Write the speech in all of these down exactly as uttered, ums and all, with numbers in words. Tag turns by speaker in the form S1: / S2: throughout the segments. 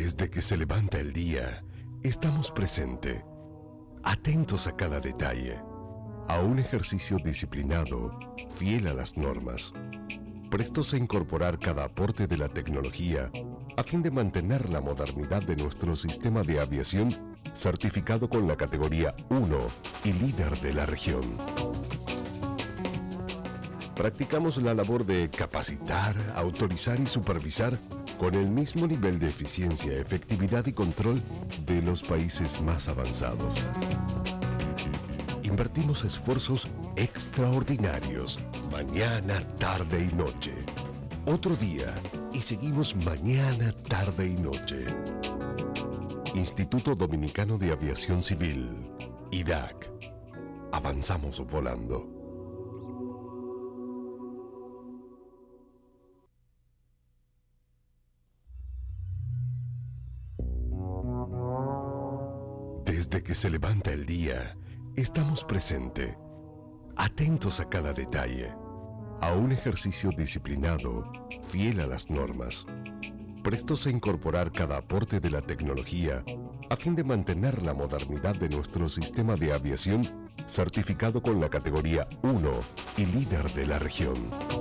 S1: Desde que se levanta el día, estamos presentes, atentos a cada detalle, a un ejercicio disciplinado, fiel a las normas, prestos a incorporar cada aporte de la tecnología a fin de mantener la modernidad de nuestro sistema de aviación, certificado con la categoría uno y líder de la región. Practicamos la labor de capacitar, autorizar y supervisar con el mismo nivel de eficiencia, efectividad y control de los países más avanzados. Invertimos esfuerzos extraordinarios, mañana, tarde y noche. Otro día, y seguimos mañana, tarde y noche. Instituto Dominicano de Aviación Civil, I D A C. Avanzamos volando. Desde que se levanta el día, estamos presentes, atentos a cada detalle, a un ejercicio disciplinado, fiel a las normas, prestos a incorporar cada aporte de la tecnología a fin de mantener la modernidad de nuestro sistema de aviación, certificado con la categoría uno y líder de la región.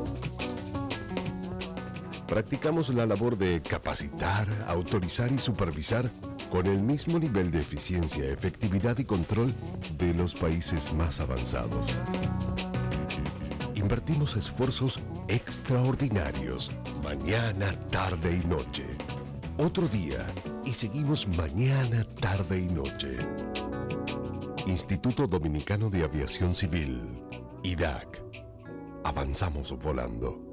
S1: Practicamos la labor de capacitar, autorizar y supervisar con el mismo nivel de eficiencia, efectividad y control de los países más avanzados. Invertimos esfuerzos extraordinarios, mañana, tarde y noche. Otro día, y seguimos mañana, tarde y noche. Instituto Dominicano de Aviación Civil, I D A C. Avanzamos volando.